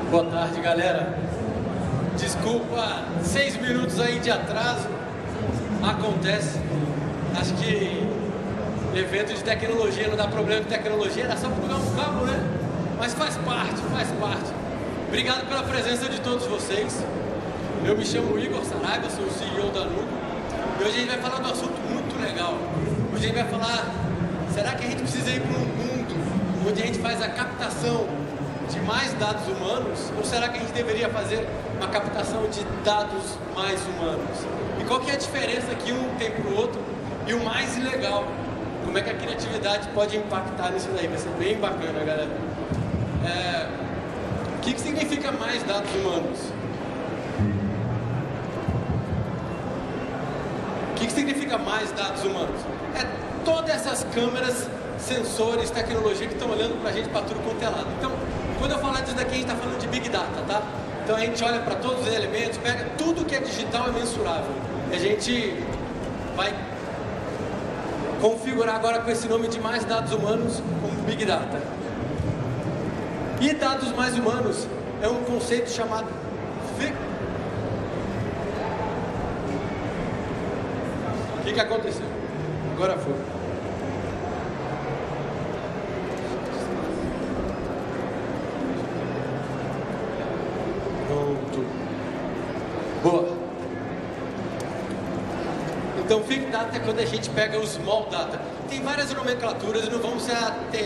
Boa tarde, galera. Desculpa, 6 minutos aí de atraso. Acontece. Acho que evento de tecnologia não dá problema de tecnologia, era só plugar um cabo, né? Mas faz parte, faz parte. Obrigado pela presença de todos vocês. Eu me chamo Igor Saraiva, sou o CEO da Nuco. E hoje a gente vai falar de um assunto muito legal. Hoje a gente vai falar, será que a gente precisa ir para um mundo onde a gente faz a captação de mais dados humanos? Ou será que a gente deveria fazer uma captação de dados mais humanos? E qual que é a diferença que um tem para o outro? E o mais legal, como é que a criatividade pode impactar nisso daí? Vai ser bem bacana, galera. O que significa mais dados humanos? O que significa mais dados humanos? É todas essas câmeras, sensores, tecnologia que estão olhando para a gente para tudo quanto é lado. Então, quando eu falar disso daqui, a gente está falando de Big Data, tá? Então a gente olha para todos os elementos, pega tudo que é digital e mensurável. E a gente vai configurar agora com esse nome de mais dados humanos como Big Data. E dados mais humanos é um conceito chamado O que aconteceu? Agora foi. Pronto. Boa. Então, Big Data é quando a gente pega os Small Data. Tem várias nomenclaturas e não vamos se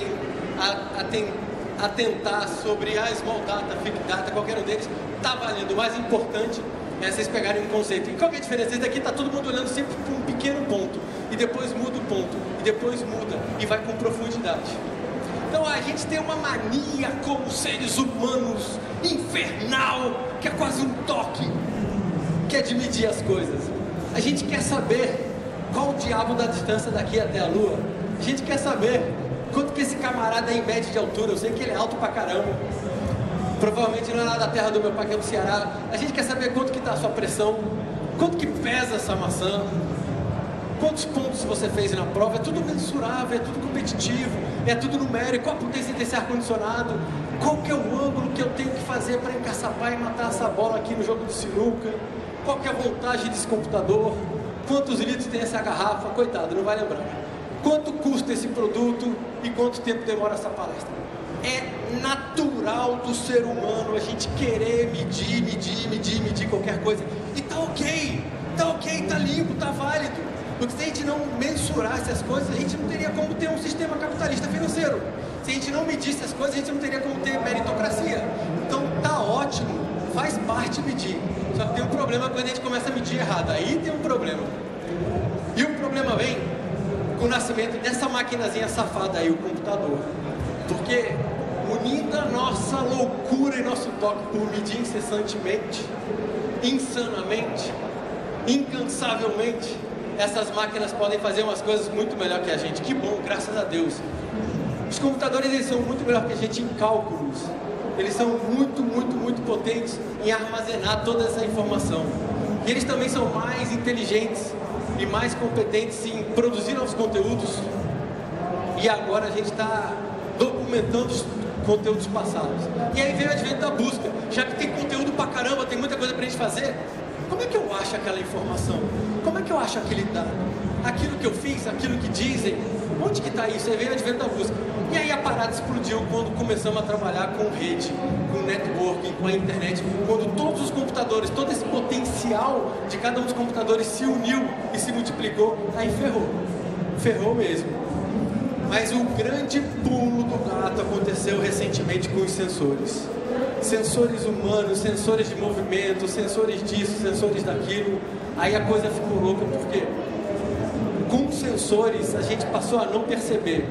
atentar sobre a Small Data, Big Data, qualquer um deles está valendo. O mais importante é vocês pegarem um conceito. E qual que é a diferença? Esse daqui está todo mundo olhando sempre para um pequeno ponto, e depois muda o ponto, e depois muda, e vai com profundidade. Então a gente tem uma mania como seres humanos, infernal, que é quase um toque, que é de medir as coisas. A gente quer saber qual o diabo da distância daqui até a Lua. A gente quer saber quanto que esse camarada é em média de altura. Eu sei que ele é alto pra caramba. Provavelmente não é lá da terra do meu pai, que é do Ceará. A gente quer saber quanto que está a sua pressão, quanto que pesa essa maçã, quantos pontos você fez na prova. É tudo mensurável, é tudo competitivo, é tudo numérico. Qual a potência desse ar-condicionado, qual que é o ângulo que eu tenho que fazer para encaçapar e matar essa bola aqui no jogo de sinuca, qual que é a voltagem desse computador, quantos litros tem essa garrafa, coitado, não vai lembrar. Quanto custa esse produto e quanto tempo demora essa palestra. É natural do ser humano a gente querer medir qualquer coisa. E tá ok, tá limpo, tá válido. Porque se a gente não mensurasse as coisas, a gente não teria como ter um sistema capitalista financeiro. Se a gente não medisse as coisas, a gente não teria como ter meritocracia. Então tá ótimo, faz parte medir. Só que tem um problema quando a gente começa a medir errado. Aí tem um problema. E o problema vem com o nascimento dessa maquinazinha safada aí, o computador. Porque unindo a nossa loucura e nosso toque por medir incessantemente, insanamente, incansavelmente, essas máquinas podem fazer umas coisas muito melhor que a gente. Que bom, graças a Deus. Os computadores, eles são muito melhor que a gente em cálculos. Eles são muito potentes em armazenar toda essa informação. E eles também são mais inteligentes e mais competentes em produzir novos conteúdos. E agora a gente está documentando os conteúdos passados. E aí vem o advento da busca. Já que tem conteúdo pra caramba, tem muita coisa pra gente fazer, como é que eu acho aquela informação? Como é que eu acho aquele dado? Aquilo que eu fiz, aquilo que dizem, onde que está isso? Aí vem o advento da busca. E aí a parada explodiu quando começamos a trabalhar com rede, com networking, com a internet, quando todos os computadores, todo esse potencial de cada um dos computadores se uniu e se multiplicou, aí ferrou. Ferrou mesmo. Mas o grande pulo do gato aconteceu recentemente com os sensores. Sensores humanos, sensores de movimento, sensores disso, sensores daquilo. Aí a coisa ficou louca, porque com sensores a gente passou a não perceber.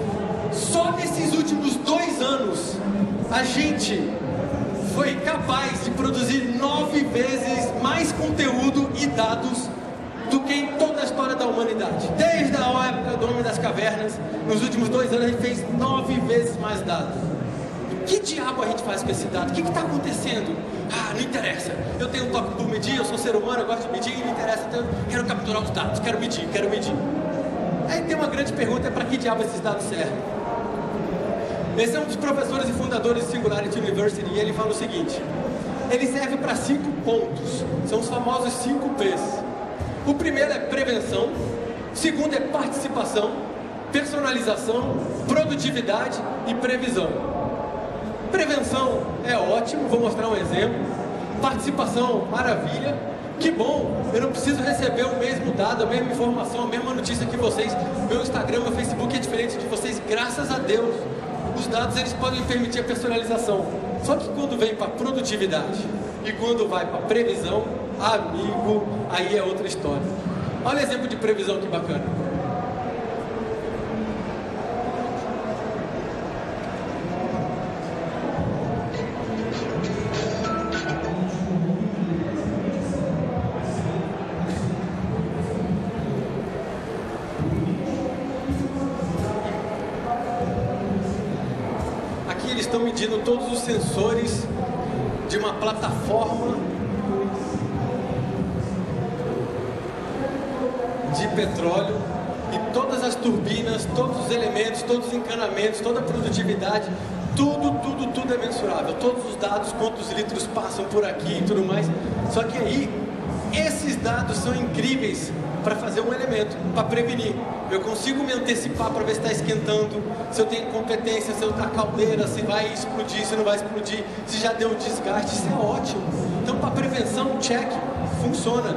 Só nesses últimos 2 anos a gente foi capaz de produzir 9 vezes mais conteúdo e dados do que em toda a história da humanidade. Desde a época do Homem das Cavernas, nos últimos 2 anos a gente fez 9 vezes mais dados. Que diabo a gente faz com esse dado? O que está acontecendo? Ah, não interessa. Eu tenho um toque por medir, eu sou ser humano, eu gosto de medir, não interessa. Então, quero capturar os dados, quero medir. Aí tem uma grande pergunta, é para que diabo esses dados servem? Esse é um dos professores e fundadores de Singularity University e ele fala o seguinte: ele serve para 5 pontos, são os famosos 5 P's. O primeiro é prevenção, o segundo é participação, personalização, produtividade e previsão. Prevenção é ótimo, vou mostrar um exemplo. Participação, maravilha. Que bom, eu não preciso receber o mesmo dado, a mesma informação, a mesma notícia que vocês. Meu Instagram, meu Facebook é diferente de vocês, graças a Deus. Os dados, eles podem permitir a personalização. Só que quando vem para produtividade e quando vai para previsão, amigo, aí é outra história. Olha o exemplo de previsão, que bacana. Estão medindo todos os sensores de uma plataforma de petróleo e todas as turbinas, todos os elementos, todos os encanamentos, toda a produtividade, tudo é mensurável, todos os dados, quantos litros passam por aqui e tudo mais. Só que aí, esses dados são incríveis para fazer um elemento, para prevenir. Eu consigo me antecipar para ver se está esquentando, se eu tenho competência, se eu está caldeira, se vai explodir, se não vai explodir, se já deu desgaste, isso é ótimo. Então, para prevenção, check, funciona.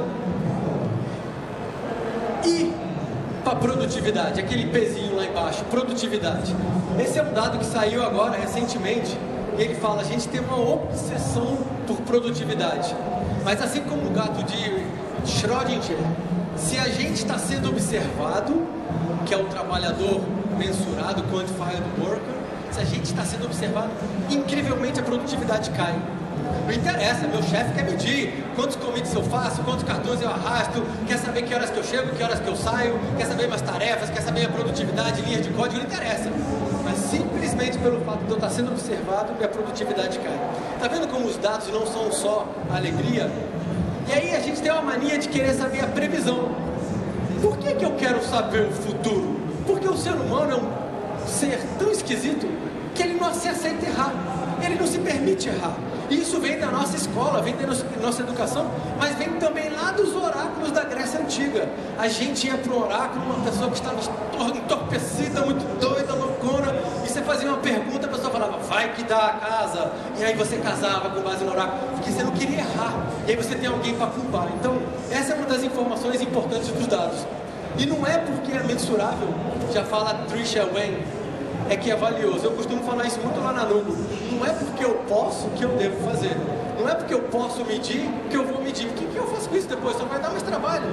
E para produtividade, aquele pezinho lá embaixo, produtividade. Esse é um dado que saiu agora, recentemente, e ele fala, a gente tem uma obsessão por produtividade. Mas assim como o gato de Schrödinger, se a gente está sendo observado, que é o trabalhador mensurado, quantified worker, se a gente está sendo observado, incrivelmente a produtividade cai. Não interessa, meu chefe quer medir quantos commits eu faço, quantos cartões eu arrasto, quer saber que horas que eu chego, que horas que eu saio, quer saber minhas tarefas, quer saber a produtividade, linhas de código, não interessa. Mas simplesmente pelo fato de eu estar sendo observado, minha produtividade cai. Está vendo como os dados não são só alegria? E aí a gente tem uma mania de querer saber a previsão. Por que eu quero saber o futuro? Porque o ser humano é um ser tão esquisito que ele não se aceita errar. Ele não se permite errar. E isso vem da nossa escola, vem da nossa educação, mas vem também lá dos oráculos da Grécia Antiga. A gente ia para um oráculo, uma pessoa que estava entorpecida, muito doida, loucona, e você fazia uma pergunta, a pessoa falava, vai que dá a casa. E aí você casava com base no oráculo, porque você não queria errar. E aí você tem alguém para culpar. Então, essa é uma das informações importantes dos dados. E não é porque é mensurável, já fala Trisha Wayne, é que é valioso. Eu costumo falar isso muito lá na Nubo. Não é porque eu posso que eu devo fazer. Não é porque eu posso medir que eu vou medir. O que eu faço com isso depois? Só vai dar mais trabalho.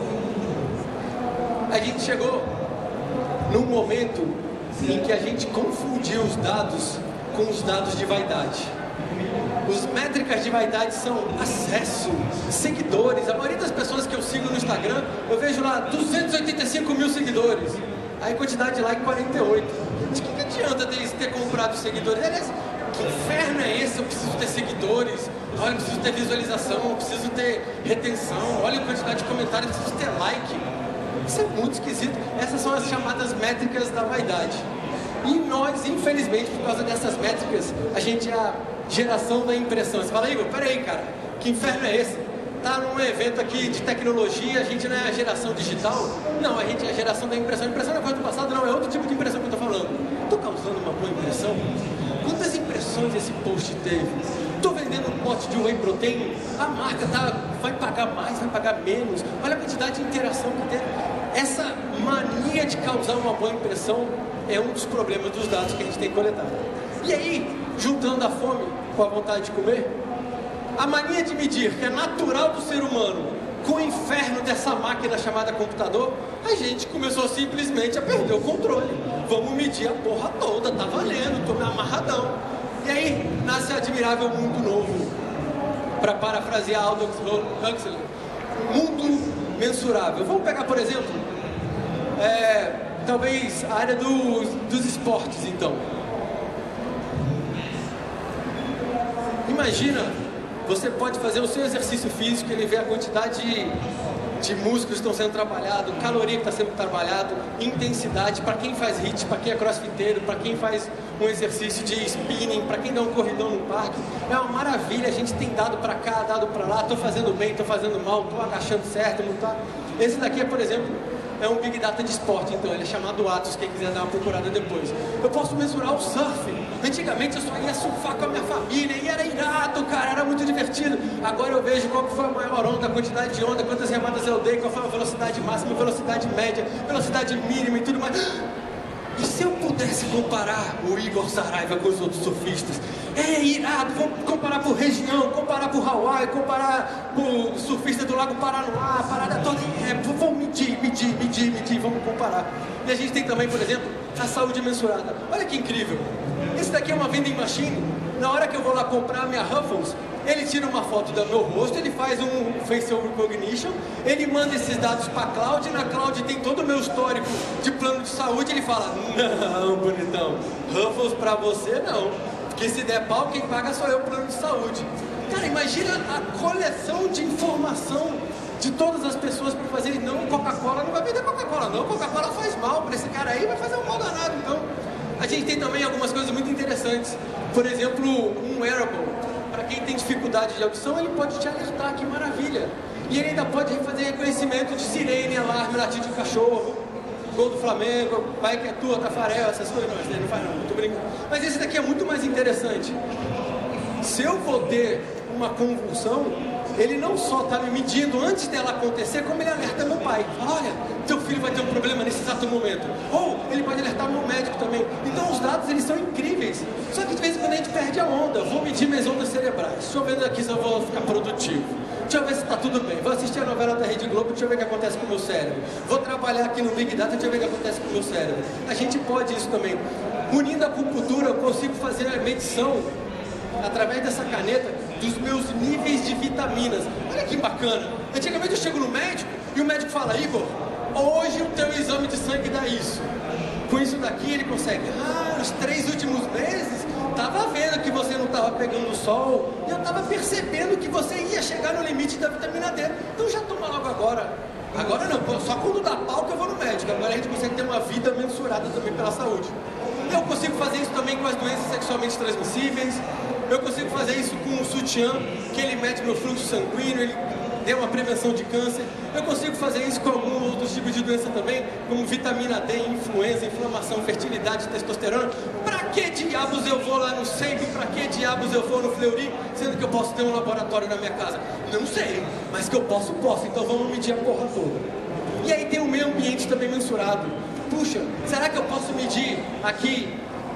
A gente chegou num momento em que a gente confundiu os dados com os dados de vaidade. Os métricas de vaidade são acesso, seguidores. A maioria das pessoas que eu sigo no Instagram, eu vejo lá 285 mil seguidores. Aí quantidade de like 48. De que adianta deles ter comprado seguidores? Aliás, que inferno é esse? Eu preciso ter seguidores, olha, eu preciso ter visualização, eu preciso ter retenção, olha a quantidade de comentários, eu preciso ter like. Isso é muito esquisito. Essas são as chamadas métricas da vaidade. E nós, infelizmente, por causa dessas métricas, a gente é a geração da impressão. Você fala, Igor, peraí, cara, que inferno é esse? Tá num evento aqui de tecnologia, a gente não é a geração digital? Não, a gente é a geração da impressão. A impressão não é coisa do passado, não, é outro tipo de impressão que eu tô falando. Tô causando uma boa impressão? Quantas impressões esse post teve? Tô vendendo um pote de whey protein, a marca vai pagar mais, vai pagar menos. Olha a quantidade de interação que tem. Essa mania de causar uma boa impressão é um dos problemas dos dados que a gente tem coletado. E aí, juntando a fome com a vontade de comer, a mania de medir, que é natural do ser humano, com o inferno dessa máquina chamada computador, a gente começou simplesmente a perder o controle. Vamos medir a porra toda, tá valendo, tô me amarradão. E aí, nasce Admirável Mundo Novo. Para parafrasear Aldous Huxley, mundo mensurável. Vamos pegar, por exemplo, talvez a área dos esportes, então. Imagina, você pode fazer o seu exercício físico, ele vê a quantidade de músculos que estão sendo trabalhados, caloria que está sendo trabalhado, intensidade, para quem faz HIIT, para quem é crossfiteiro, para quem faz um exercício de spinning, para quem dá um corridão no parque, é uma maravilha. A gente tem dado para cá, dado para lá, estou fazendo bem, estou fazendo mal, estou agachando certo, não está. Esse daqui, por exemplo, é um Big Data de esporte, então ele é chamado Atos, quem quiser dar uma procurada depois. Eu posso mensurar o surf. Antigamente eu só ia surfar com a minha família e era irado, cara, era muito divertido. Agora eu vejo qual foi a maior onda, a quantidade de onda, quantas remadas eu dei, qual foi a velocidade máxima, velocidade média, velocidade mínima e tudo mais. E se eu pudesse comparar o Igor Saraiva com os outros surfistas? É irado, vamos comparar por região, comparar por Hawaii, comparar por surfista do Lago Paranoá, a parada toda. Vamos medir, vamos comparar. E a gente tem também, por exemplo, a saúde mensurada. Olha que incrível. Esse daqui é uma vending machine. Na hora que eu vou lá comprar a minha Ruffles, ele tira uma foto do meu rosto, ele faz um facial recognition, ele manda esses dados para a cloud, e na cloud tem todo o meu histórico de plano de saúde, ele fala, não, bonitão, Ruffles para você não, porque se der pau, quem paga sou eu, plano de saúde. Cara, imagina a coleção de informação de todas as pessoas para fazer, não, Coca-Cola não vai vender Coca-Cola não, Coca-Cola faz mal para esse cara aí, vai fazer um mal danado. Então, a gente tem também algumas coisas muito interessantes, por exemplo, um wearable. Para quem tem dificuldade de audição, ele pode te alertar, que maravilha. E ele ainda pode fazer reconhecimento de sirene, alarme, latido de cachorro, gol do Flamengo, vai que é tua, Tafarel, essas coisas. Não, isso daí não faz não, tô brincando. Mas esse daqui é muito mais interessante. Se eu vou ter uma convulsão, ele não só está me medindo antes dela acontecer, como ele alerta meu pai. Fala, olha, teu filho vai ter um problema nesse exato momento. Ou ele pode alertar meu médico também. Então os dados, eles são incríveis. Só que de vez em quando a gente perde a onda. Vou medir minhas ondas cerebrais. Deixa eu ver aqui se eu vou ficar produtivo. Deixa eu ver se está tudo bem. Vou assistir a novela da Rede Globo, deixa eu ver o que acontece com o meu cérebro. Vou trabalhar aqui no Big Data, deixa eu ver o que acontece com o meu cérebro. A gente pode isso também. Unindo a acupuntura, eu consigo fazer a medição, através dessa caneta, dos meus níveis de vitaminas. Olha que bacana. Antigamente eu chego no médico e o médico fala, Igor, hoje o teu exame de sangue dá isso. Com isso daqui ele consegue, nos 3 últimos meses, estava vendo que você não estava pegando o sol, e eu estava percebendo que você ia chegar no limite da vitamina D. Então já toma logo agora. Agora não, só quando dá pau que eu vou no médico. Agora a gente consegue ter uma vida mensurada também pela saúde. Eu consigo fazer isso também com as doenças sexualmente transmissíveis. Eu consigo fazer isso com o sutiã, que ele mede meu fluxo sanguíneo, ele tem uma prevenção de câncer. Eu consigo fazer isso com alguns outros tipos de doença também, como vitamina D, influenza, inflamação, fertilidade, testosterona. Pra que diabos eu vou lá no SEIB? Pra que diabos eu vou no Fleury, sendo que eu posso ter um laboratório na minha casa? Não sei, mas que eu posso. Então vamos medir a porra toda. E aí tem o meio ambiente também mensurado. Puxa, será que eu posso medir aqui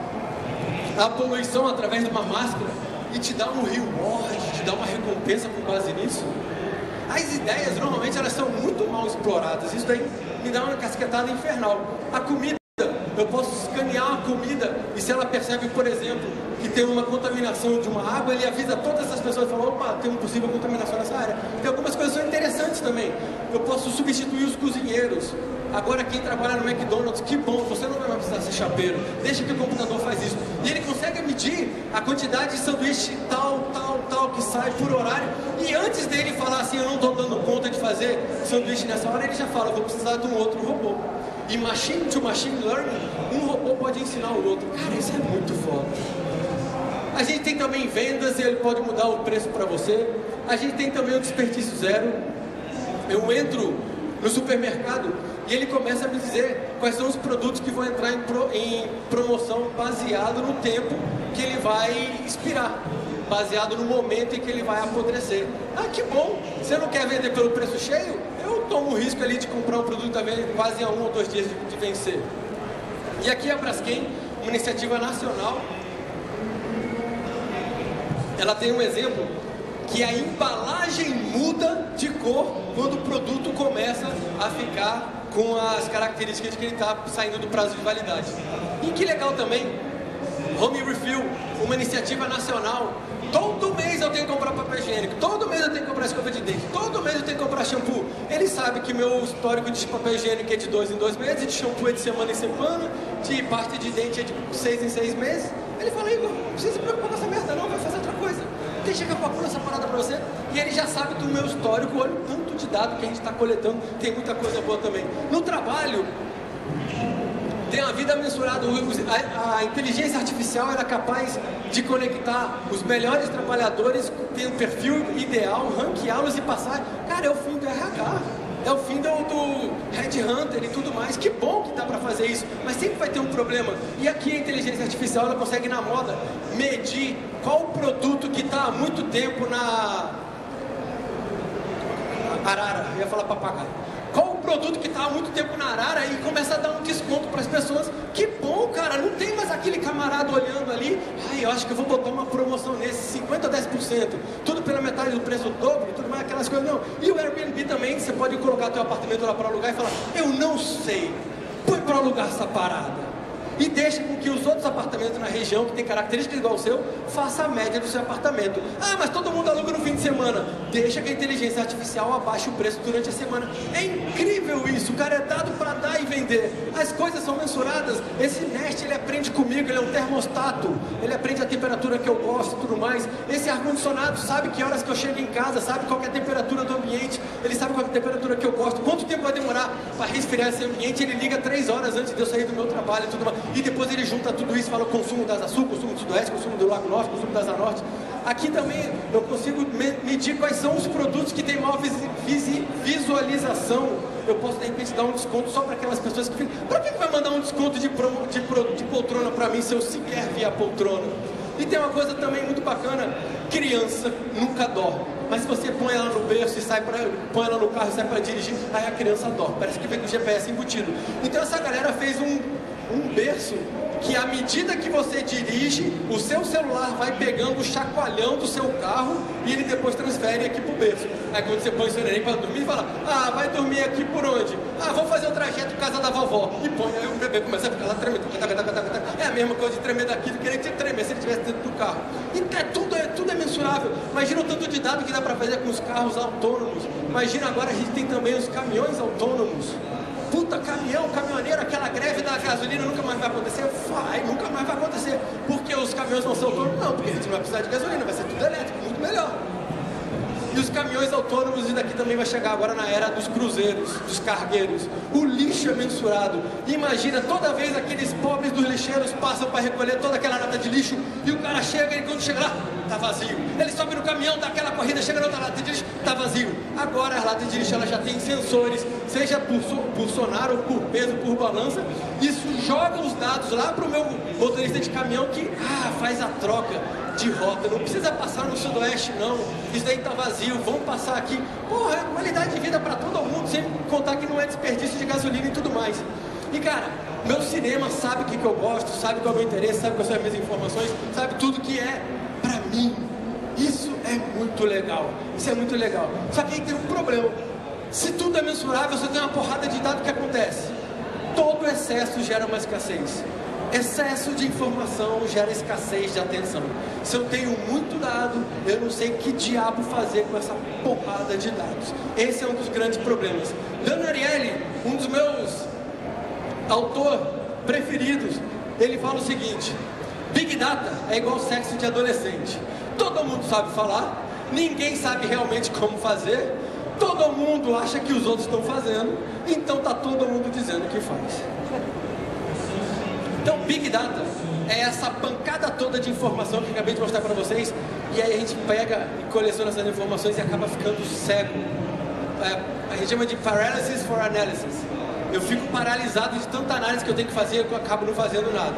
a poluição através de uma máscara e te dar um reward, te dar uma recompensa com base nisso? As ideias, normalmente, elas são muito mal exploradas. Isso daí me dá uma casquetada infernal. A comida, eu posso escanear uma comida e se ela percebe, por exemplo, que tem uma contaminação de uma água, ele avisa todas as pessoas e fala, opa, tem uma possível contaminação nessa área. Tem algumas coisas que são interessantes também. Eu posso substituir os cozinheiros. Agora quem trabalha no McDonald's, que bom, você não vai mais precisar ser chapeiro, deixa que o computador faz isso. E ele consegue medir a quantidade de sanduíche tal que sai por horário. E antes dele falar assim, eu não estou dando conta de fazer sanduíche nessa hora, ele já fala, vou precisar de um outro robô. E machine to machine learning, um robô pode ensinar o outro. Cara, isso é muito foda. A gente tem também vendas e ele pode mudar o preço para você. A gente tem também o desperdício zero. Eu entro no supermercado e ele começa a me dizer quais são os produtos que vão entrar em promoção baseado no tempo que ele vai expirar, baseado no momento em que ele vai apodrecer. Ah, que bom! Você não quer vender pelo preço cheio? Eu tomo o risco ali de comprar um produto quase a 1 ou 2 dias de vencer. E aqui a Braskem, uma iniciativa nacional, ela tem um exemplo que a embalagem muda de cor quando o produto começa a ficar com as características que ele está saindo do prazo de validade. E que legal também, Home Refill, uma iniciativa nacional. Todo mês eu tenho que comprar papel higiênico, todo mês eu tenho que comprar escova de dente, todo mês eu tenho que comprar shampoo. Ele sabe que meu histórico de papel higiênico é de 2 em 2 meses, de shampoo é de semana em semana, de pasta de dente é de 6 em 6 meses. Ele fala, Igor, não precisa se preocupar com essa merda não, vai fazer outra coisa. Deixa que eu calculo essa parada pra você. E ele já sabe do meu histórico, olha o tanto de dado que a gente está coletando, tem muita coisa boa também. No trabalho, tem uma vida mensurada. A inteligência artificial era capaz de conectar os melhores trabalhadores, tem um perfil ideal, ranqueá-los e passar. Cara, é o fim do RH. É o fim do Headhunter e tudo mais. Que bom que dá para fazer isso, mas sempre vai ter um problema. E aqui a inteligência artificial, ela consegue na moda medir qual o produto que está há muito tempo na arara. Eu ia falar papagaio. Qual o produto que está há muito tempo na arara e começa a dar um desconto para as pessoas. Que bom, cara, não tem mais aquele camarada olhando ali. Ai, eu acho que eu vou botar uma promoção nesse, 50% ou 10%, tudo pela metade do preço, do dobro, tudo mais, aquelas coisas, não. E o Airbnb também, você pode colocar teu apartamento lá para alugar e falar, eu não sei, põe para alugar essa parada. E deixa com que os outros apartamentos na região, que tem características igual ao seu, faça a média do seu apartamento. Ah, mas todo mundo aluga no fim de semana. Deixa que a inteligência artificial abaixe o preço durante a semana. É incrível isso, o cara é dado para dar e vender. As coisas são mensuradas. Esse Nest, ele aprende comigo, ele é um termostato. Ele aprende a temperatura que eu gosto e tudo mais. Esse ar-condicionado sabe que horas que eu chego em casa, sabe qual é a temperatura do ambiente, ele sabe qual é a temperatura que eu gosto, quanto tempo vai demorar para resfriar esse ambiente, ele liga 3 horas antes de eu sair do meu trabalho e tudo mais. E depois ele junta tudo isso, fala o consumo da Asa Sul, consumo do Sudoeste, consumo do Lago Norte, consumo da Asa Norte. Aqui também eu consigo medir quais são os produtos que têm maior visualização. Eu posso de repente dar um desconto só para aquelas pessoas que ficam. Para que vai mandar um desconto de poltrona para mim se eu sequer vi a poltrona? E tem uma coisa também muito bacana, criança nunca dorme. Mas se você põe ela no berço e põe ela no carro e sai para dirigir, aí a criança dorme. Parece que vem com o GPS embutido. Então essa galera fez um berço que à medida que você dirige, o seu celular vai pegando o chacoalhão do seu carro e ele depois transfere aqui pro berço. Aí quando você põe o seu neném para dormir, fala, ah, vai dormir aqui por onde? Ah, vou fazer o trajeto casa da vovó. E põe, aí o bebê começa a ficar lá tremendo. É a mesma coisa de tremer daqui do que ele tremer se ele estivesse dentro do carro. Então tudo é mensurável. Imagina o tanto de dado que dá para fazer com os carros autônomos. Imagina agora a gente tem também os caminhões autônomos. Puta, caminhoneiro, aquela greve da gasolina nunca mais vai acontecer? Nunca mais vai acontecer. Porque os caminhões não são autônomos? Não, porque a gente não vai precisar de gasolina, vai ser tudo elétrico, muito melhor. E os caminhões autônomos, e daqui também vai chegar agora na era dos cruzeiros, dos cargueiros. O lixo é mensurado. Imagina, toda vez aqueles pobres dos lixeiros passam para recolher toda aquela lata de lixo, e o cara chega, e quando chega lá, tá vazio. Ele sobe no caminhão, dá aquela corrida, chega na outra lata de lixo, tá vazio. Agora as latas de lixo, ela já tem sensores, seja por sonar ou por peso, por balança. Isso joga os dados lá pro meu motorista de caminhão que faz a troca de rota, não precisa passar no Sudoeste não, isso daí tá vazio, vamos passar aqui. Porra, é qualidade de vida para todo mundo, sem contar que não é desperdício de gasolina e tudo mais. E cara, meu cinema sabe o que eu gosto, sabe qual é o meu interesse, sabe quais são as minhas informações, sabe tudo que é pra mim. Isso é muito legal, isso é muito legal. Só que aí tem um problema, se tudo é mensurável, você tem uma porrada de dados que acontece. Todo excesso gera uma escassez. Excesso de informação gera escassez de atenção. Se eu tenho muito dado, eu não sei que diabo fazer com essa porrada de dados. Esse é um dos grandes problemas. Dan Ariely, um dos meus autores preferidos, ele fala o seguinte: Big Data é igual sexo de adolescente. Todo mundo sabe falar, ninguém sabe realmente como fazer, todo mundo acha que os outros estão fazendo, então está todo mundo dizendo que faz. Então, Big Data é essa pancada toda de informação que eu acabei de mostrar para vocês, e aí a gente pega e coleciona essas informações e acaba ficando cego. A gente chama de paralysis for analysis. Eu fico paralisado de tanta análise que eu tenho que fazer que eu acabo não fazendo nada.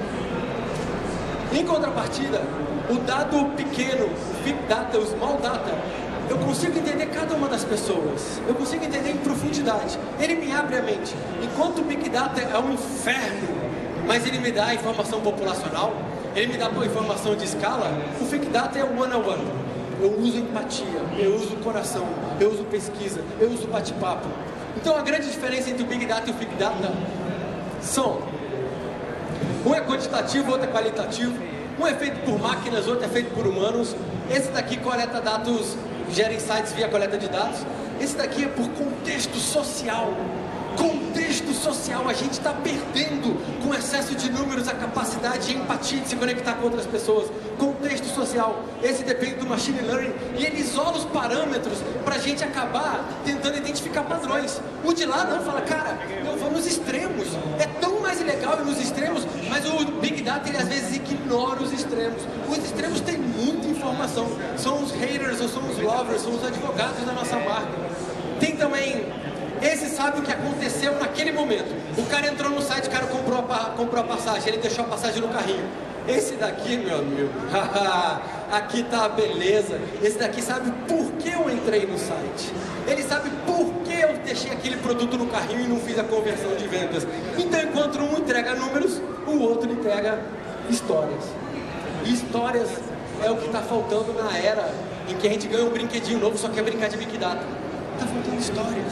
Em contrapartida, o dado pequeno, o Big Data, o Small Data, eu consigo entender cada uma das pessoas, eu consigo entender em profundidade, ele me abre a mente. Enquanto o Big Data é um inferno, mas ele me dá informação populacional, ele me dá informação de escala, o Big Data é o one-on-one. Eu uso empatia, eu uso coração, eu uso pesquisa, eu uso bate-papo. Então a grande diferença entre o Big Data e o Big Data são: um é quantitativo, outro é qualitativo. Um é feito por máquinas, outro é feito por humanos. Esse daqui coleta dados, gera insights via coleta de dados. Esse daqui é por contexto social. Contexto social, a gente está perdendo com excesso de números a capacidade de empatia, de se conectar com outras pessoas. Contexto social. artificial, esse depende do machine learning, e ele isola os parâmetros para a gente acabar tentando identificar padrões. O de lá não, fala, cara, eu vou nos extremos, é tão mais legal ir nos extremos, mas o Big Data ele às vezes ignora os extremos. Os extremos têm muita informação, são os haters ou são os lovers, são os advogados da nossa marca. Tem também, esse sabe o que aconteceu naquele momento. O cara entrou no site, o cara comprou a passagem, ele deixou a passagem no carrinho. Esse daqui, meu amigo, aqui tá a beleza. Esse daqui sabe por que eu entrei no site. Ele sabe por que eu deixei aquele produto no carrinho e não fiz a conversão de vendas. Então, enquanto um entrega números, o outro entrega histórias. E histórias é o que está faltando na era em que a gente ganha um brinquedinho novo, só quer brincar de Big Data. Está faltando histórias.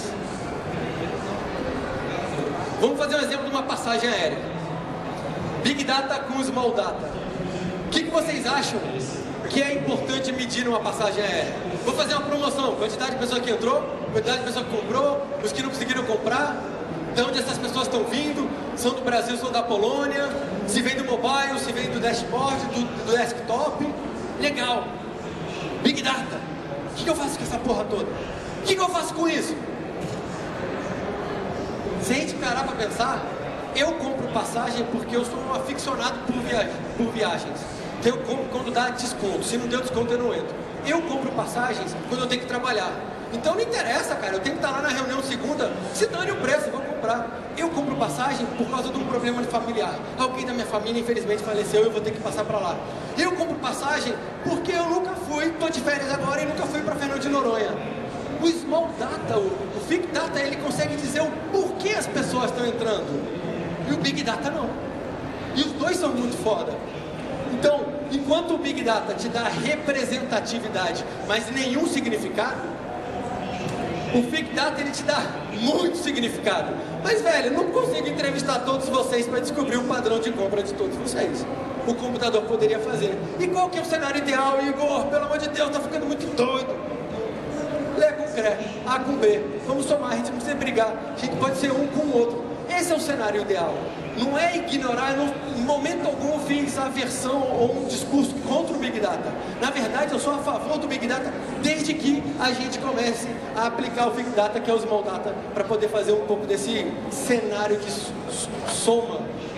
Vamos fazer um exemplo de uma passagem aérea. Big Data com Small Data. O que vocês acham que é importante medir numa passagem aérea? Vou fazer uma promoção. Quantidade de pessoa que entrou, quantidade de pessoa que comprou, os que não conseguiram comprar, de onde essas pessoas estão vindo, são do Brasil, são da Polônia, se vem do mobile, se vem do dashboard, do desktop. Legal. Big Data. O que eu faço com essa porra toda? O que eu faço com isso? Se a gente parar para pensar, eu compro passagem porque eu sou um aficionado por viagens. Então eu compro quando dá desconto. Se não deu desconto, eu não entro. Eu compro passagens quando eu tenho que trabalhar. Então não interessa, cara. Eu tenho que estar lá na reunião segunda. Se dane o preço, eu vou comprar. Eu compro passagem por causa de um problema familiar. Alguém da minha família, infelizmente, faleceu e eu vou ter que passar para lá. Eu compro passagem porque eu nunca fui, estou de férias agora e nunca fui para Fernando de Noronha. O Small Data, o Big Data, ele consegue dizer o porquê as pessoas estão entrando. E o Big Data não. E os dois são muito foda. Então, enquanto o Big Data te dá representatividade, mas nenhum significado, o Big Data ele te dá muito significado. Mas, velho, eu não consigo entrevistar todos vocês para descobrir o padrão de compra de todos vocês. O computador poderia fazer. E qual que é o cenário ideal, Igor? Pelo amor de Deus, tá ficando muito doido. Lê com CRE, A com B. Vamos somar, a gente não precisa brigar. A gente pode ser um com o outro. Esse é o cenário ideal. Não é ignorar, em momento algum eu fiz aversão ou um discurso contra o Big Data. Na verdade, eu sou a favor do Big Data desde que a gente comece a aplicar o Big Data, que é o Small Data, para poder fazer um pouco desse cenário que soma.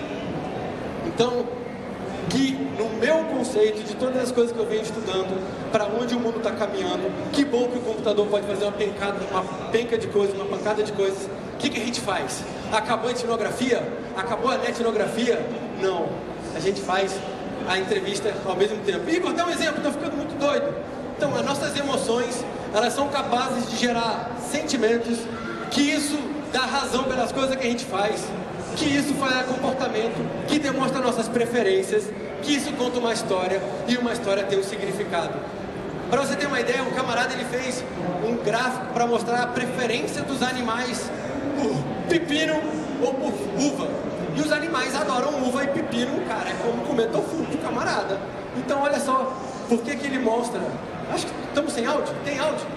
Então, que no meu conceito de todas as coisas que eu venho estudando, para onde o mundo está caminhando, que bom que o computador pode fazer uma penca de coisas, uma pancada de coisas. O que a gente faz? Acabou a etnografia? Acabou a netnografia? Não. A gente faz a entrevista ao mesmo tempo. Igor, dá um exemplo, estou ficando muito doido. Então, as nossas emoções, elas são capazes de gerar sentimentos, que isso dá razão pelas coisas que a gente faz, que isso faz comportamento, que demonstra nossas preferências, que isso conta uma história, e uma história tem um significado. Para você ter uma ideia, um camarada ele fez um gráfico para mostrar a preferência dos animais por pepino ou por uva. E os animais adoram uva e pepino, cara, é como comer tofu do camarada. Então olha só, por que ele mostra? Acho que estamos sem áudio? Tem áudio?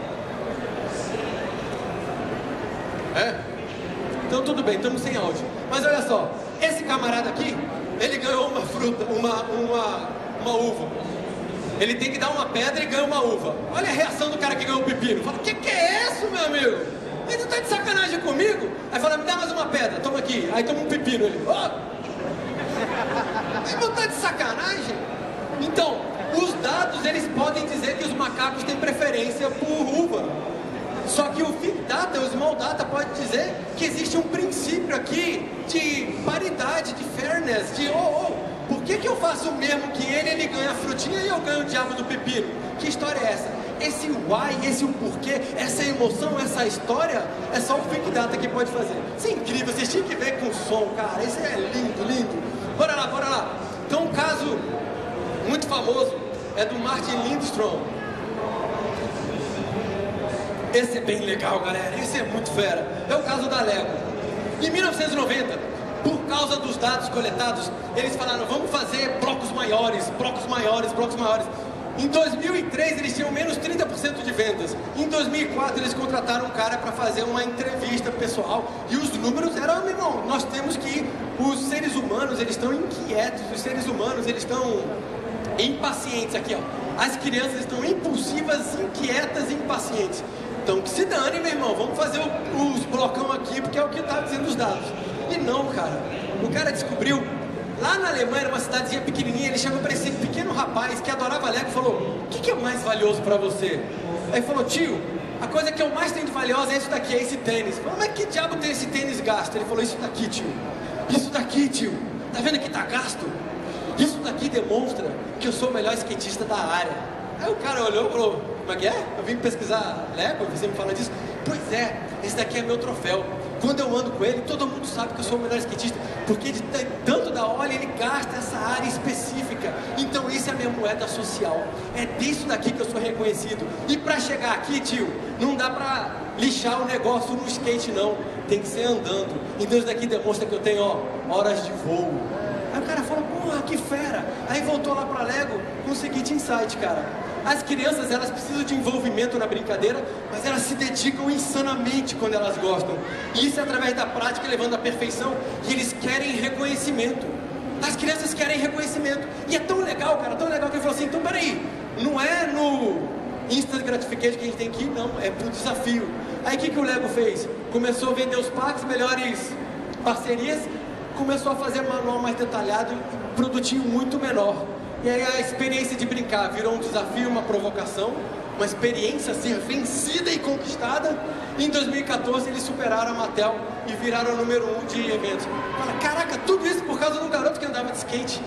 É? Então tudo bem, estamos sem áudio. Mas olha só, esse camarada aqui, ele ganhou uma fruta, uma uva. Ele tem que dar uma pedra e ganha uma uva. Olha a reação do cara que ganhou o pepino. Fala, que é isso, meu amigo? Ele tá de sacanagem comigo? Aí fala, me dá mais uma pedra, toma aqui. Aí toma um pepino. Ele, ó. Ele não tá de sacanagem? Então, os dados, eles podem dizer que os macacos têm preferência por uva. Só que o Big Data, o Small Data pode dizer que existe um princípio aqui de paridade, de fairness, de por que eu faço o mesmo que ele ganha a frutinha e eu ganho o diabo do pepino? Que história é essa? Esse why, esse o porquê, essa emoção, essa história, é só o Big Data que pode fazer. Isso é incrível, vocês tinham que ver com som, cara, isso é lindo, lindo. Bora lá, bora lá. Então um caso muito famoso é do Martin Lindstrom. Esse é bem legal, galera, esse é muito fera. É o caso da Lego. Em 1990, por causa dos dados coletados, eles falaram, vamos fazer blocos maiores, blocos maiores, blocos maiores. Em 2003, eles tinham menos 30% de vendas. Em 2004, eles contrataram um cara para fazer uma entrevista pessoal. E os números eram, meu irmão, nós temos que... Os seres humanos, eles estão inquietos. Os seres humanos, eles estão Impacientes aqui, ó. As crianças estão impulsivas, inquietas e impacientes. Então que se dane, meu irmão, vamos fazer os blocão aqui, porque é o que está dizendo os dados. E não, cara. O cara descobriu, lá na Alemanha, numa cidadezinha pequenininha, ele chegou para esse pequeno rapaz que adorava Lego e falou: o que é mais valioso para você? Aí ele falou: tio, a coisa que eu mais tenho de valiosa é isso daqui, é esse tênis. Ele falou: mas que diabo tem esse tênis gasto? Ele falou: isso daqui, tio. Isso daqui, tio. Tá vendo que tá gasto? Isso daqui demonstra que eu sou o melhor skatista da área. Aí o cara olhou e falou: como é que é? Eu vim pesquisar Lego, você me fala disso? Pois é, esse daqui é meu troféu. Quando eu ando com ele, todo mundo sabe que eu sou o melhor skatista, porque de tanto da hora ele gasta essa área específica. Então isso é a minha moeda social. É disso daqui que eu sou reconhecido. E para chegar aqui, tio, não dá para lixar o negócio no skate não. Tem que ser andando. Então isso daqui demonstra que eu tenho, ó, horas de voo. Aí o cara falou: porra, que fera. Aí voltou lá pra Lego com o seguinte insight, cara: as crianças, elas precisam de envolvimento na brincadeira, mas elas se dedicam insanamente quando elas gostam. E isso é através da prática, levando à perfeição. E eles querem reconhecimento. As crianças querem reconhecimento. E é tão legal, cara, tão legal, que ele falou assim: então peraí, não é no instant gratification que a gente tem que ir, não, é pro desafio. Aí o que o Lego fez? Começou a vender os packs, melhores parcerias, começou a fazer manual mais detalhado, produtinho muito menor. E aí a experiência de brincar virou um desafio, uma provocação, uma experiência a ser vencida e conquistada. E em 2014 eles superaram a Mattel e viraram o número 1 de eventos. Fala: caraca, tudo isso por causa de um garoto que andava de skate.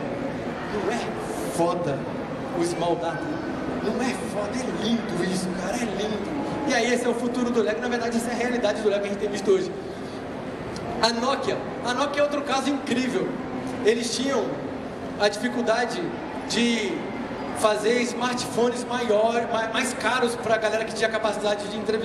Não é foda o Small Data? Não é foda, é lindo isso, cara, é lindo. E aí esse é o futuro do Lego, na verdade essa é a realidade do Lego que a gente tem visto hoje. A Nokia é outro caso incrível. Eles tinham a dificuldade de fazer smartphones mais caros para a galera que tinha capacidade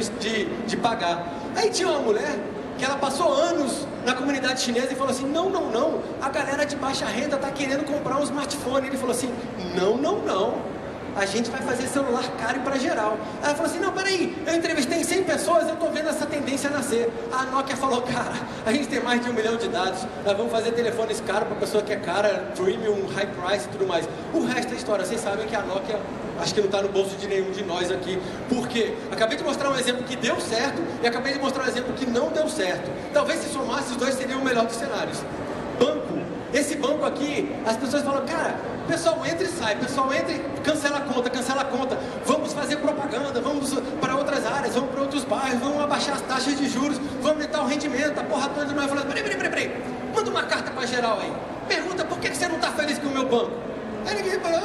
de pagar. Aí tinha uma mulher que ela passou anos na comunidade chinesa e falou assim: não, a galera de baixa renda está querendo comprar um smartphone. Ele falou assim: não, a gente vai fazer celular caro para geral. Ela falou assim: não, peraí, eu entrevistei 100 pessoas, eu estou vendo essa tendência nascer. A Nokia falou: cara, a gente tem mais de 1 milhão de dados, nós vamos fazer telefones caros para pessoa que é cara, premium, high price e tudo mais. O resto é história. Vocês sabem que a Nokia, acho que não está no bolso de nenhum de nós aqui. Por quê? Acabei de mostrar um exemplo que deu certo e acabei de mostrar um exemplo que não deu certo. Talvez se somasse os dois seria o melhor dos cenários. Banco. Esse banco aqui, as pessoas falam: cara, pessoal entra e sai, pessoal entra e cancela a conta, vamos fazer propaganda, vamos para outras áreas, vamos para outros bairros, vamos abaixar as taxas de juros, vamos aumentar o rendimento, a porra toda. Nós falamos: peraí, manda uma carta para geral aí, pergunta por que você não está feliz com o meu banco. Aí ninguém falou: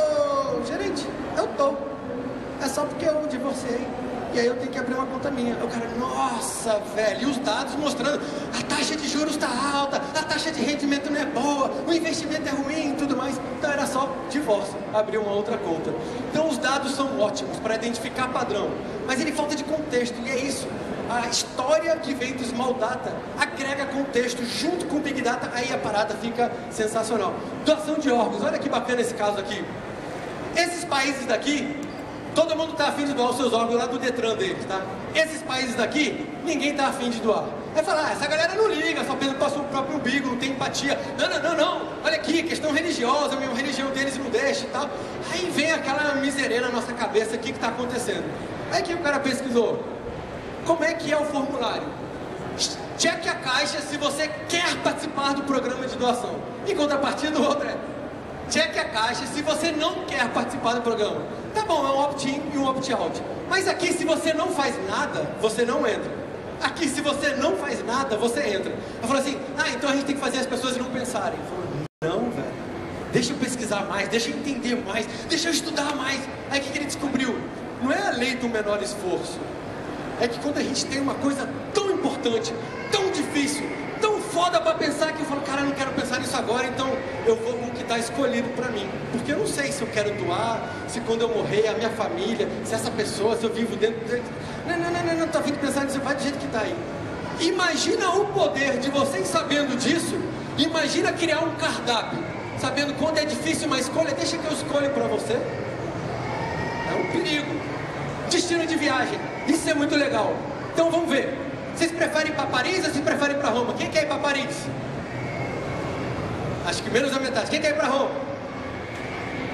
ô gerente, eu tô, é só porque eu divorciei. E aí eu tenho que abrir uma conta minha. O cara: nossa, velho, e os dados mostrando, a taxa de juros está alta, a taxa de rendimento não é boa, o investimento é ruim e tudo mais. Então era só divórcio, abrir uma outra conta. Então os dados são ótimos para identificar padrão, mas ele falta de contexto, e é isso. A história que vem do Small Data agrega contexto junto com o Big Data, aí a parada fica sensacional. Doação de órgãos, olha que bacana esse caso aqui. Esses países daqui, todo mundo está afim de doar os seus órgãos lá do Detran deles, tá? Esses países daqui, ninguém está afim de doar. Aí fala: essa galera não liga, só pensa para o próprio umbigo, não tem empatia. Não, olha aqui, questão religiosa, a religião deles não deixa e tal. Aí vem aquela misereira na nossa cabeça: o que está acontecendo? Aí que o cara pesquisou: como é que é o formulário? Cheque a caixa se você quer participar do programa de doação. Em contrapartida, o outro é: cheque a caixa se você não quer participar do programa. Tá bom, é um opt-in e um opt-out. Mas aqui, se você não faz nada, você não entra. Aqui, se você não faz nada, você entra. Eu falo assim: então a gente tem que fazer as pessoas não pensarem. Eu falo: não, velho. Deixa eu pesquisar mais, deixa eu entender mais, deixa eu estudar mais. Aí o que ele descobriu? Não é a lei do menor esforço. É que quando a gente tem uma coisa tão importante, tão difícil, tão foda pra pensar, que eu falo: cara, eu não quero pensar nisso agora, então eu vou com o que tá escolhido pra mim. Porque eu não sei se eu quero doar, se quando eu morrer, a minha família, se essa pessoa, se eu vivo dentro... Não, tá vindo pensar nisso, vai do jeito que tá aí. Imagina o poder de vocês sabendo disso, imagina criar um cardápio, sabendo quando é difícil uma escolha, deixa que eu escolho pra você. É um perigo. Destino de viagem, isso é muito legal. Então vamos ver. Vocês preferem ir para Paris ou vocês preferem ir para Roma? Quem quer ir para Paris? Acho que menos da metade. Quem quer ir para Roma?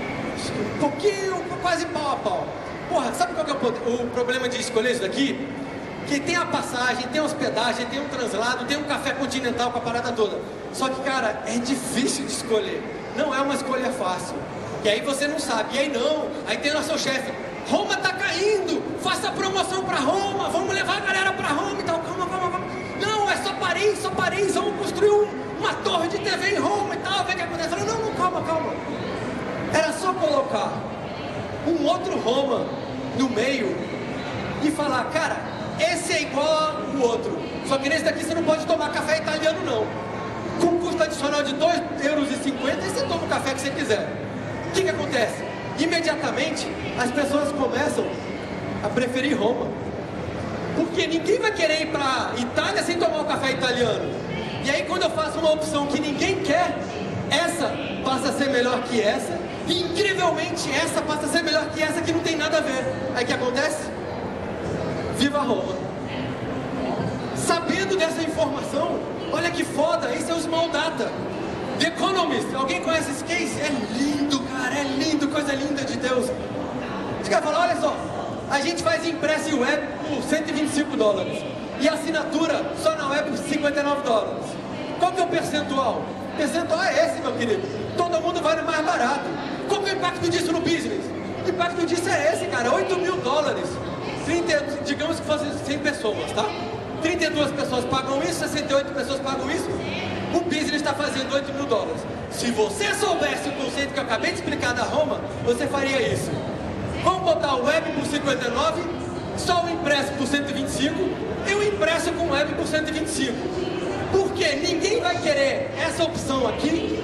um pouquinho, quase pau a pau. Porra, sabe qual que é o problema de escolher isso daqui? Que tem a passagem, tem a hospedagem, tem um translado, tem um café continental com a parada toda. Só que, cara, é difícil de escolher. Não é uma escolha fácil. E aí você não sabe. E aí não. Aí tem o seu chefe. Roma tá caindo. Faça promoção pra Roma. Vamos levar a galera pra Roma e tal. Calma. Não, é só Paris. Vamos construir uma torre de TV em Roma e tal. Ver o que acontece. Fala, não, calma. Era só colocar um outro Roma no meio e falar, cara, esse é igual o outro. Só que nesse daqui você não pode tomar café italiano, não. Com custo adicional de 2,50 euros, aí você toma o café que você quiser. O que acontece? Imediatamente, as pessoas começam a preferir Roma. Porque ninguém vai querer ir para Itália sem tomar o café italiano. E aí, quando eu faço uma opção que ninguém quer, essa passa a ser melhor que essa. E, incrivelmente, essa passa a ser melhor que essa que não tem nada a ver. Aí o que acontece? Viva Roma! Sabendo dessa informação, olha que foda, esse é o Small Data. The Economist, alguém conhece esse case? É lindo, cara, é lindo, coisa linda de Deus. Os caras falam, olha só, a gente faz impresso e web por $125 e assinatura só na web por $59. Qual que é o percentual? O percentual é esse, meu querido. Todo mundo vai no mais barato. Qual que é o impacto disso no business? O impacto disso é esse, cara, $8 mil. Digamos que fossem 100 pessoas, tá? 32 pessoas pagam isso, 68 pessoas pagam isso. O business está fazendo $8 mil. Se você soubesse o conceito que eu acabei de explicar da Roma, você faria isso. Vamos botar o web por 59, só o impresso por 125 e o impresso com web por 125. Porque ninguém vai querer essa opção aqui.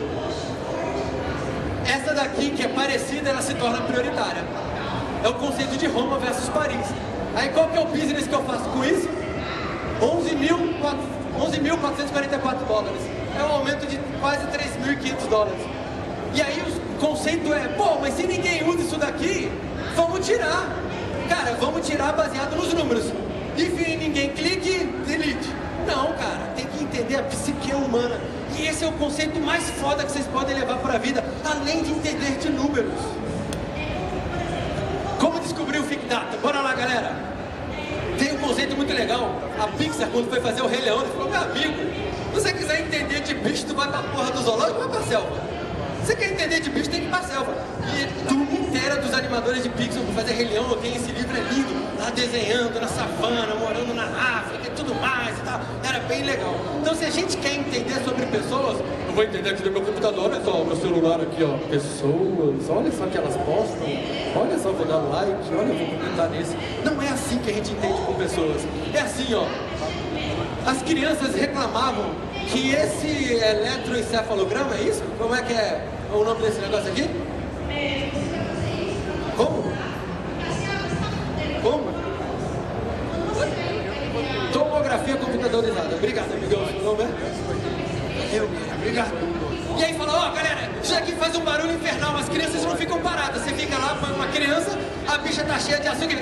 Essa daqui, que é parecida, ela se torna prioritária. É o conceito de Roma versus Paris. Aí qual que é o business que eu faço com isso? $11.444. É um aumento de quase $3.500. E aí o conceito é, pô, mas se ninguém usa isso daqui, vamos tirar. Cara, vamos tirar baseado nos números. Enfim, ninguém clique, delete. Não, cara, tem que entender a psique humana. E esse é o conceito mais foda que vocês podem levar para a vida, além de entender de números. Como descobrir o Big Data? Bora lá, galera. Tem um conceito muito legal. A Pixar, quando foi fazer o Rei Leão, ele falou, meu amigo, se você quiser entender de bicho, tu vai pra porra do zoológico, vai pra selva. Você quer entender de bicho, tem que ir pra selva. E a turma inteira dos animadores de Pixar para fazer Rei Leão, tem esse livro, é lindo, lá desenhando na savana, morando na África e tudo mais e tal. Era bem legal. Então, se a gente quer entender sobre pessoas, eu vou entender aqui no meu computador, olha só, o meu celular aqui, ó, pessoas, olha só que elas postam, olha só, vou dar like, olha, vou comentar nesse. Não é assim que a gente entende com pessoas. É assim, ó. As crianças reclamavam que esse eletroencefalograma, é isso? Como é que é o nome desse negócio aqui? Como? Tomografia computadorizada. Obrigado, amigão. Seu nome é? Obrigado. E aí fala, ó, galera, isso aqui faz um barulho infernal, as crianças não ficam paradas. Você fica lá, põe uma criança, a bicha tá cheia de açúcar.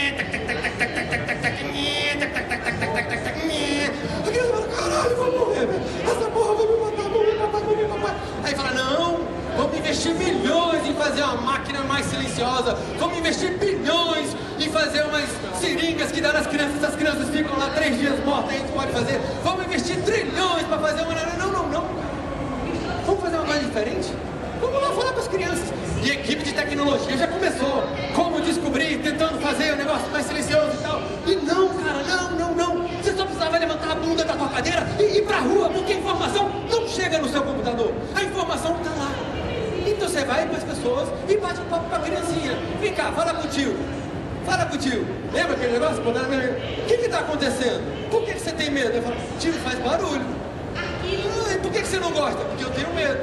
A criança fala, caralho, vou morrer, velho. Essa porra vai me matar. Aí fala, não, vamos investir milhões em fazer uma máquina mais silenciosa. Vamos investir bilhões em fazer umas seringas que dá nas crianças. As crianças ficam lá 3 dias mortas, a gente pode fazer. Vamos investir trilhões para fazer uma... Não. Vamos fazer uma coisa diferente? Vamos lá falar com as crianças. E a equipe de tecnologia já começou. Como descobrir, tentando fazer o negócio mais silencioso e tal. E não, cara, não. Você só precisava levantar a bunda da tua cadeira e ir pra rua, porque a informação não chega no seu computador. A informação tá lá. Então você vai para as pessoas e bate um papo com a criancinha. Vem cá, fala com o tio. Lembra aquele negócio? O que está acontecendo? Por que você tem medo? Eu falo, tio, faz barulho. Ah, e por que você não gosta? Porque eu tenho medo.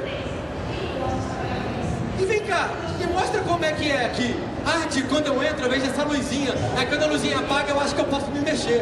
E vem cá, me mostra como é que é aqui. Quando eu entro, eu vejo essa luzinha. Aí quando a luzinha apaga, eu acho que eu posso me mexer.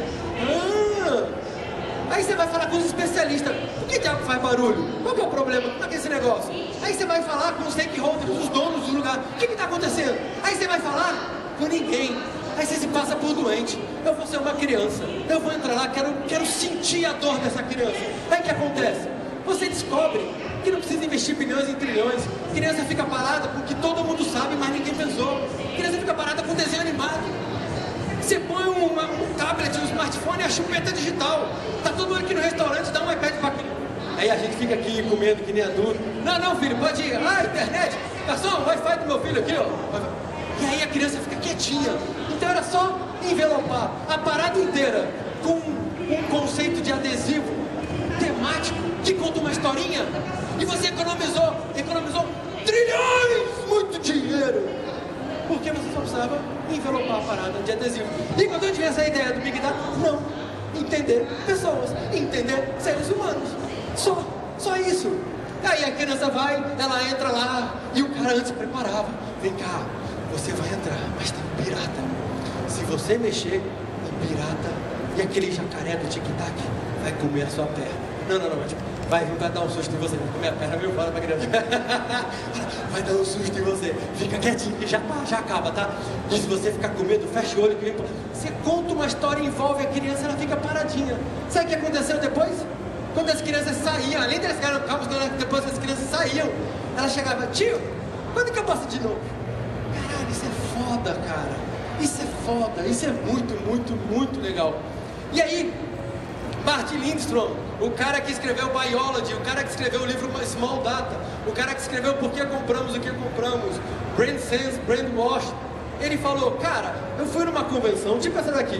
Aí você vai falar com os especialistas. Por que diabo faz barulho? Qual que é o problema? Como é que é esse negócio? Aí você vai falar com os stakeholders, os donos do lugar. O que está acontecendo? Aí você vai falar com ninguém. Aí você se passa por doente. Eu vou ser uma criança. Eu vou entrar lá, quero sentir a dor dessa criança. Aí o que acontece? Você descobre que não precisa investir bilhões e trilhões. Criança fica parada porque todo mundo sabe, mas ninguém pensou. Criança fica parada com desenho animado. Você põe um tablet, um smartphone e a chupeta digital. Tá todo mundo aqui no restaurante, dá um iPad para aqui. Aí a gente fica aqui com medo que nem adulto. Não, filho, pode ir. Internet. Garçom, o Wi-Fi do meu filho aqui, ó. E aí a criança fica quietinha. Então era só envelopar a parada inteira com um conceito de adesivo temático que conta uma historinha. E você economizou trilhões, muito dinheiro. Porque você só precisava envelopar a parada de adesivo. E quando eu tive essa ideia do Big Data, não. Entender pessoas, entender seres humanos. Só isso. Aí a criança vai, ela entra lá e o cara antes preparava. Vem cá, você vai entrar, mas tem um pirata. Se você mexer, o pirata e aquele jacaré do tic-tac vai comer a sua perna. Não, vai dar um susto em você, vai comer a perna, viu? Fala pra criança. Vai dar um susto em você. Fica quietinho que já acaba, tá? E se você ficar com medo, fecha o olho. Você conta uma história, envolve a criança, ela fica paradinha. Sabe o que aconteceu depois? Quando as crianças saíam, além de elas ficarem calmas, depois as crianças saíam, ela chegava, tio, quando que eu posso de novo? Caralho, isso é foda, cara. Isso é foda, isso é muito legal. E aí, Martin Lindstrom, o cara que escreveu Biology, o cara que escreveu o livro Small Data, o cara que escreveu Por que compramos o que compramos, Brand Sense, Brand Wash, ele falou, cara, eu fui numa convenção, tipo essa daqui.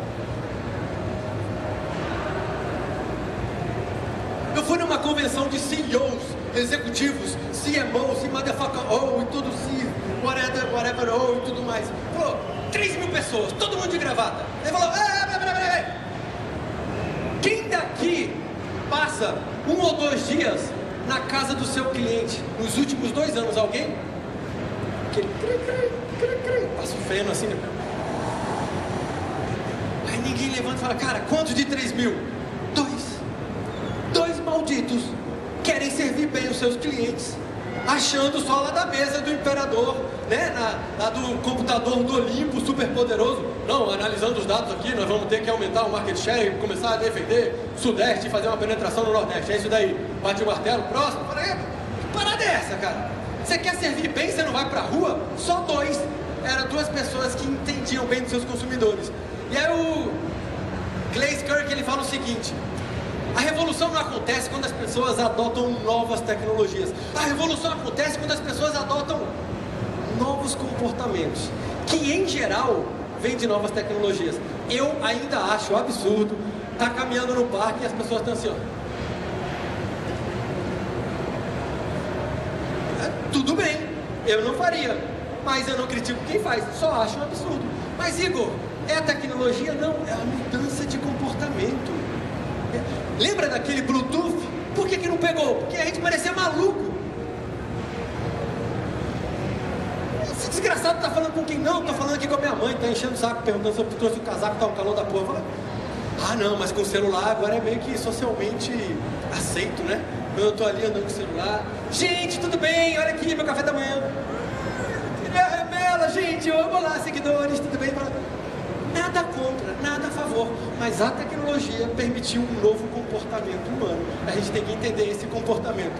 Eu fui numa convenção de CEOs, executivos, CMOs, motherfucker, e tudo, whatever, e tudo mais. Falou, 3.000 pessoas, todo mundo de gravata. Ele falou, quem daqui passa 1 ou 2 dias na casa do seu cliente nos últimos 2 anos? Alguém? Aquele passa o feno assim, né? Aí ninguém levanta e fala, cara, quantos de 3.000? 2 malditos querem servir bem os seus clientes, achando só lá da mesa do imperador, né? Lá do computador do Olimpo, super poderoso. Não, analisando os dados aqui, nós vamos ter que aumentar o market share e começar a defender o Sudeste e fazer uma penetração no Nordeste. É isso daí. Bate o martelo, próximo. Que parada é essa, cara? Você quer servir bem, você não vai pra rua? Só 2. Eram 2 pessoas que entendiam bem dos seus consumidores. E aí o Glaze Kirk, ele fala o seguinte: a revolução não acontece quando as pessoas adotam novas tecnologias. A revolução acontece quando as pessoas adotam novos comportamentos, que em geral vem de novas tecnologias. Eu ainda acho absurdo estar caminhando no parque e as pessoas estão assim, ó. Tudo bem, eu não faria, mas eu não critico quem faz, só acho um absurdo. Mas Igor, é a tecnologia? Não, é a mudança de comportamento. Lembra daquele Bluetooth? Por que não pegou? Porque a gente parecia maluco. Esse desgraçado tá falando com quem? Não, tô falando aqui com a minha mãe, tá enchendo o saco, perguntando se eu trouxe o casaco, tá um calor da porra. Fala, não, mas com o celular agora é meio que socialmente aceito, né? Quando eu tô ali andando com o celular, gente, tudo bem? Olha aqui meu café da manhã. Bela, gente, olá, seguidores, tudo bem? Nada contra, nada a favor, mas a tecnologia permitiu um novo comportamento humano. A gente tem que entender esse comportamento.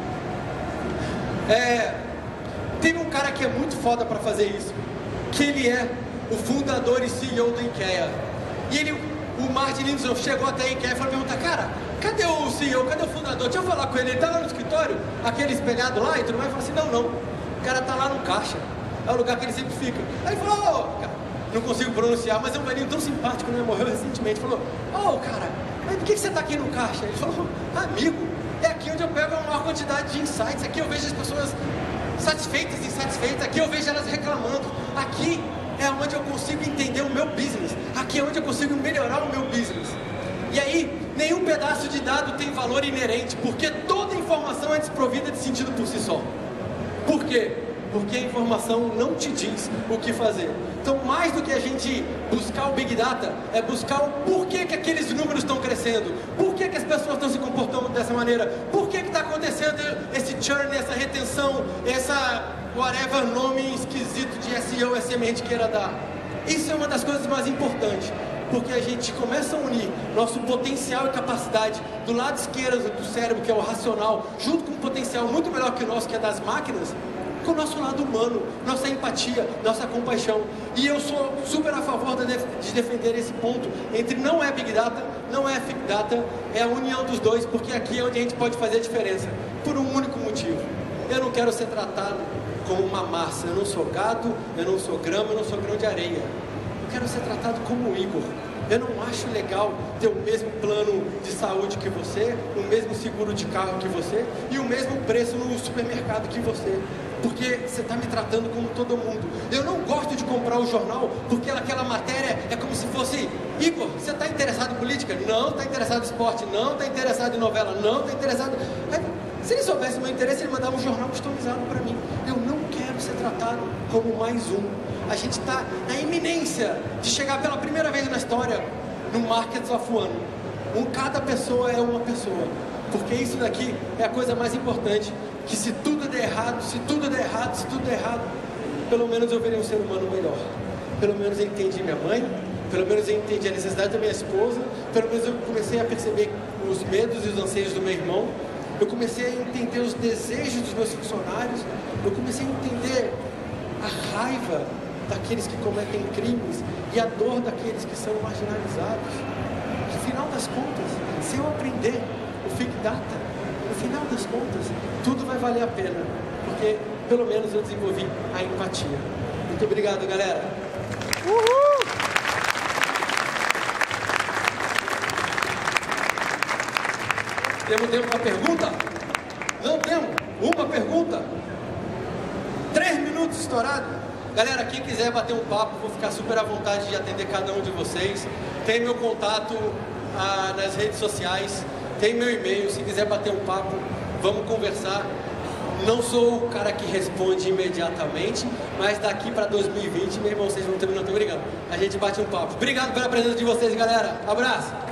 Teve um cara que é muito foda para fazer isso, que ele é o fundador e CEO da IKEA. E o Martin Lindstrom chegou até a IKEA e falou, pergunta, cara, cadê o CEO, cadê o fundador? Deixa eu falar com ele tá lá no escritório, aquele espelhado lá e tudo mais. Ele falou assim, não, o cara tá lá no caixa, é o lugar que ele sempre fica. Aí ele falou, cara, não consigo pronunciar, mas é um velhinho tão simpático, né? Morreu recentemente. Falou, cara, mas por que você está aqui no caixa? Ele falou, amigo, é aqui onde eu pego a maior quantidade de insights. Aqui eu vejo as pessoas satisfeitas e insatisfeitas. Aqui eu vejo elas reclamando. Aqui é onde eu consigo entender o meu business. Aqui é onde eu consigo melhorar o meu business. E aí, nenhum pedaço de dado tem valor inerente, porque toda informação é desprovida de sentido por si só. Por quê? Porque a informação não te diz o que fazer. Então, mais do que a gente buscar o Big Data, é buscar o porquê que aqueles números estão crescendo, por que as pessoas estão se comportando dessa maneira, por que está acontecendo esse churn, essa retenção, essa whatever nome esquisito de SEO, SEM a gente queira dar. Isso é uma das coisas mais importantes, porque a gente começa a unir nosso potencial e capacidade do lado esquerdo do cérebro, que é o racional, junto com um potencial muito melhor que o nosso, que é das máquinas, com o nosso lado humano, nossa empatia, nossa compaixão. E eu sou super a favor de defender esse ponto entre não é Big Data, não é Big Data, é a união dos dois, porque aqui é onde a gente pode fazer a diferença, por um único motivo. Eu não quero ser tratado como uma massa, eu não sou gado, eu não sou grama, eu não sou grão de areia. Eu quero ser tratado como o Igor. Eu não acho legal ter o mesmo plano de saúde que você, o mesmo seguro de carro que você e o mesmo preço no supermercado que você. Porque você está me tratando como todo mundo. Eu não gosto de comprar o jornal porque aquela matéria é como se fosse: Igor, você está interessado em política? Não. Está interessado em esporte? Não. Está interessado em novela? Não. Está interessado... Se ele soubesse o meu interesse, ele mandava um jornal customizado para mim. Eu não quero ser tratado como mais um. A gente está na iminência de chegar pela primeira vez na história no Markets of One. Cada pessoa é uma pessoa. Porque isso daqui é a coisa mais importante. Que se tudo der errado, se tudo der errado, se tudo der errado, pelo menos eu verei um ser humano melhor. Pelo menos eu entendi minha mãe, pelo menos eu entendi a necessidade da minha esposa, pelo menos eu comecei a perceber os medos e os anseios do meu irmão, eu comecei a entender os desejos dos meus funcionários, eu comecei a entender a raiva daqueles que cometem crimes e a dor daqueles que são marginalizados. No final das contas, se eu aprender o Big Data, no final das contas, tudo vai valer a pena, porque pelo menos eu desenvolvi a empatia. Muito obrigado, galera. Uhul! Temos tempo para pergunta? Não temos? Uma pergunta? 3 minutos estourado? Galera, quem quiser bater um papo, vou ficar super à vontade de atender cada um de vocês. Tem meu contato nas redes sociais, tem meu e-mail, se quiser bater um papo, vamos conversar. Não sou o cara que responde imediatamente, mas daqui para 2020, meu irmão, vocês vão terminar. Obrigado. A gente bate um papo. Obrigado pela presença de vocês, galera. Abraço.